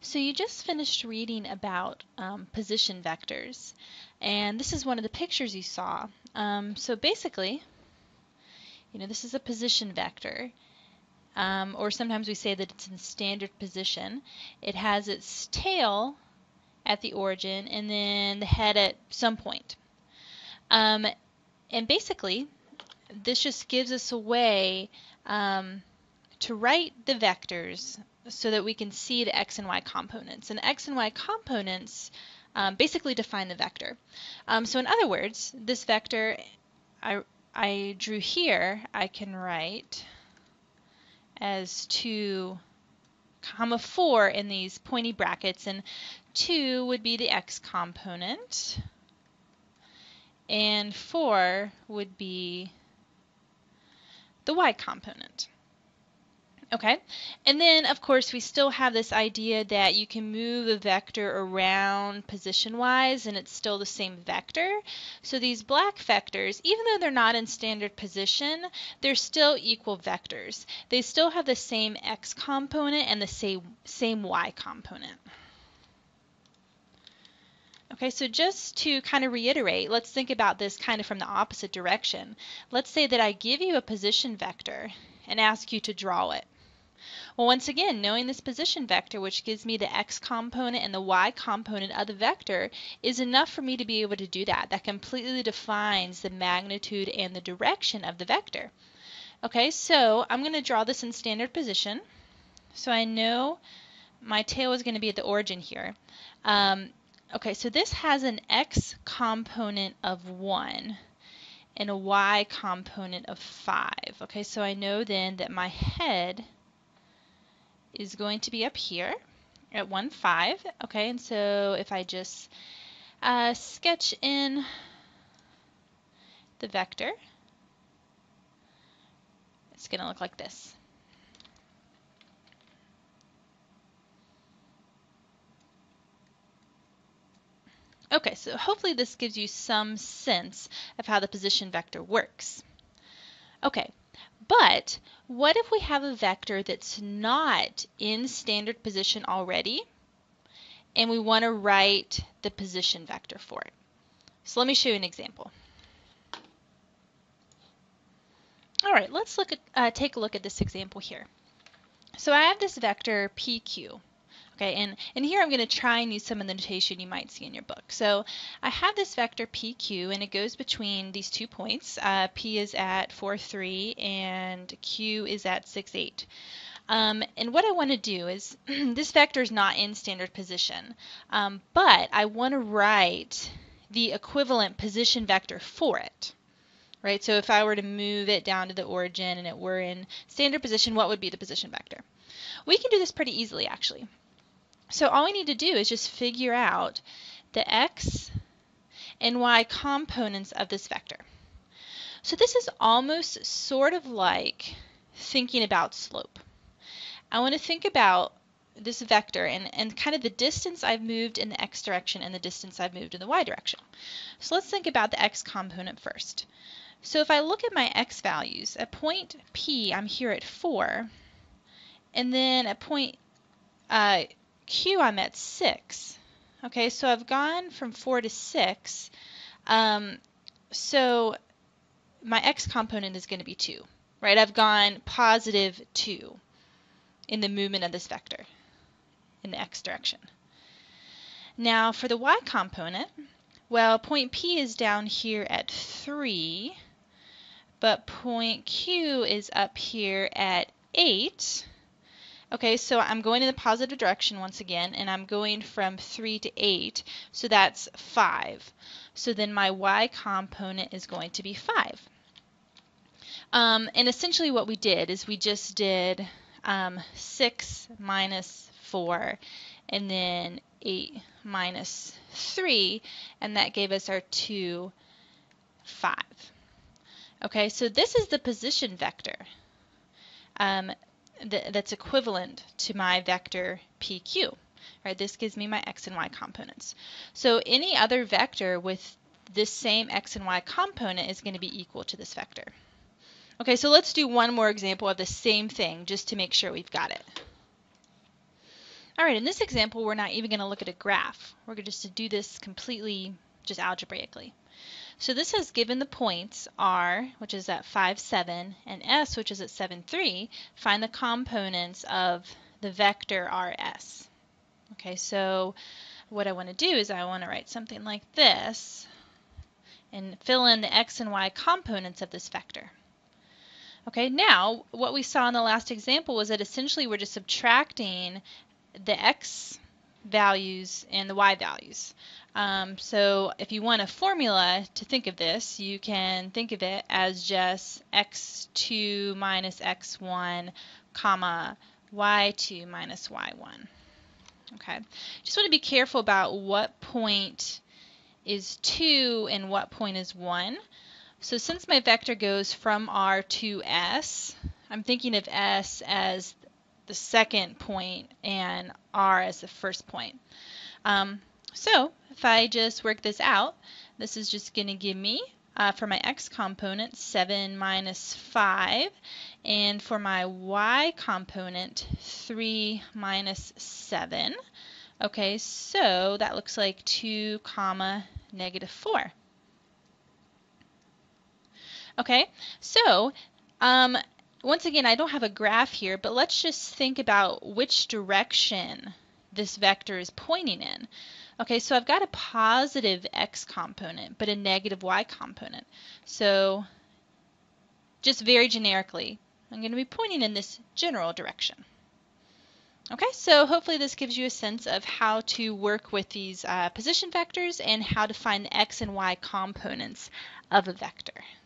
So you just finished reading about position vectors, and this is one of the pictures you saw. So basically, this is a position vector, or sometimes we say that it's in standard position. It has its tail at the origin and then the head at some point. And basically, this just gives us a way to write the vectors so that we can see the x and y components. And the x and y components basically define the vector. So in other words, this vector I drew here, I can write as 2, 4 in these pointy brackets, and 2 would be the x component, and 4 would be the y component. Okay, and then of course we still have this idea that you can move a vector around position-wise and it's still the same vector. So these black vectors, even though they're not in standard position, they're still equal vectors. They still have the same x component and the same y component. Okay, so just to kind of reiterate, let's think about this kind of from the opposite direction. Let's say that I give you a position vector and ask you to draw it. Well, once again, knowing this position vector, which gives me the x component and the y component of the vector, is enough for me to be able to do that. That completely defines the magnitude and the direction of the vector. Okay, so I'm going to draw this in standard position. So I know my tail is going to be at the origin here. Okay, so this has an x component of 1 and a y component of 5. Okay, so I know then that my head is going to be up here at 1, 5. Okay, and so if I just sketch in the vector, it's going to look like this. Okay, so hopefully this gives you some sense of how the position vector works. Okay, but what if we have a vector that's not in standard position already and we want to write the position vector for it? So let me show you an example. All right, let's take a look at this example here. So I have this vector PQ. Okay, and here I'm going to try and use some of the notation you might see in your book. So I have this vector PQ, and it goes between these 2 points. P is at 4, 3, and Q is at 6, 8. And what I want to do is, this vector is not in standard position, but I want to write the equivalent position vector for it. Right, so if I were to move it down to the origin and it were in standard position, what would be the position vector? We can do this pretty easily, actually. So all we need to do is just figure out the x and y components of this vector. So this is almost sort of like thinking about slope. I want to think about this vector and kind of the distance I've moved in the x direction and the distance I've moved in the y direction. So let's think about the x component first. So if I look at my x values, at point P, I'm here at 4, and then at point Q, I'm at 6. Okay, so I've gone from 4 to 6. So my x component is going to be 2, right? I've gone positive 2 in the movement of this vector in the x direction. Now for the y component, well, point P is down here at 3, but point Q is up here at 8. Okay, so I'm going in the positive direction once again, and I'm going from 3 to 8, so that's 5. So then my y component is going to be 5. And essentially what we did is we just did 6 minus 4, and then 8 minus 3, and that gave us our 2, 5. Okay, so this is the position vector. That's equivalent to my vector PQ. Right, this gives me my x and y components. So any other vector with this same x and y component is going to be equal to this vector. Okay, so let's do one more example of the same thing just to make sure we've got it. All right. right, in this example, we're not even going to look at a graph. We're going just to do this completely just algebraically. So this has given the points R, which is at 5, 7, and S, which is at 7, 3. Find the components of the vector RS. Okay, so what I want to do is I want to write something like this and fill in the x and y components of this vector. Okay, now what we saw in the last example was that essentially we're just subtracting the x values and the y values. So if you want a formula to think of this, you can think of it as just x2 minus x1, comma, y2 minus y1. Okay, just want to be careful about what point is 2 and what point is 1. So since my vector goes from R to S, I'm thinking of S as the second point and R as the first point. So if I just work this out, this is just going to give me, for my x component, 7 minus 5, and for my y component, 3 minus 7. Okay, so that looks like 2 comma negative 4. Okay, so once again, I don't have a graph here, but let's just think about which direction this vector is pointing in. Okay, so I've got a positive x component, but a negative y component. So just very generically, I'm going to be pointing in this general direction. Okay, so hopefully this gives you a sense of how to work with these position vectors and how to find the x and y components of a vector.